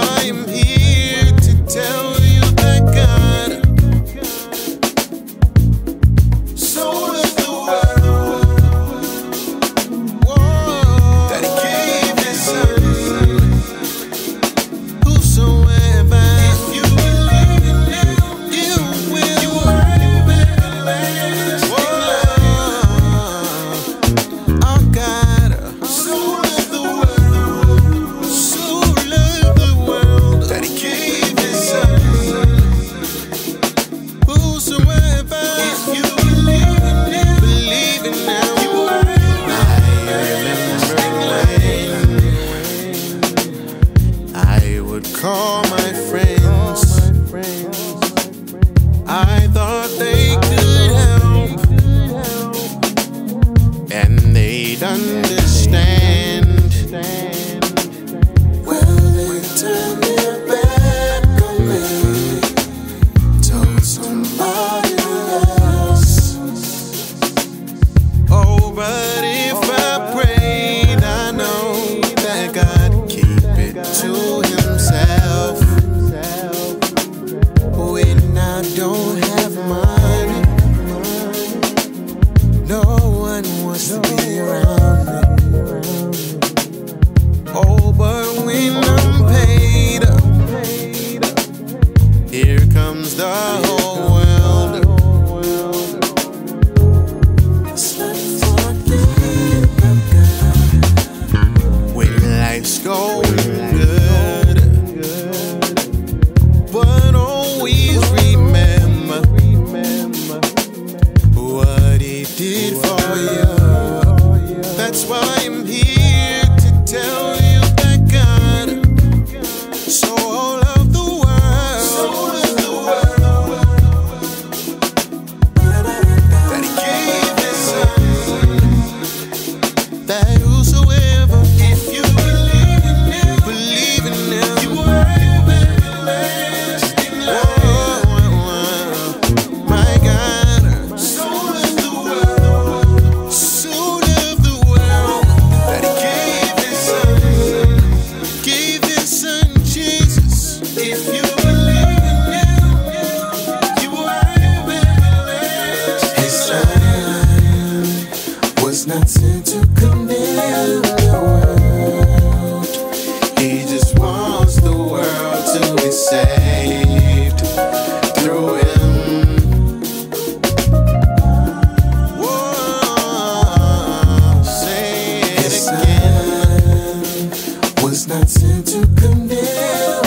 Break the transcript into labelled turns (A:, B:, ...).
A: why I'm here to tell you that God so loved the world, whoa, that He gave His Son. Whosoever, if you believe in Him, you will have everlasting life. Our God so loved the world, so loved the world, that He gave His Son. Whosoever, if you believe in Him, you will have everlasting life. I would call my friends, I thought they could help, and they'd understand. Well, they turned their back on me, told somebody else. Oh, but if I prayed, I know that God keep it to Himself. When I don't have money, no one wants to be around me. Oh, but when I'm paid up, here comes the whole world. It's like talking about God when life's going good. But always remember what He did for you. That's why I'm here to tell you that God so loved the world, that He gave His Son, that whosoever, if you believe in Him, you will have everlasting life. My God so loved the world, so loved the world, that He gave His Son Jesus. If you believe in Him, you will have everlasting. His Son was not sent to condemn the world. He just wants the world to be saved through Him. Whoa, say it again. Was not sent to condemn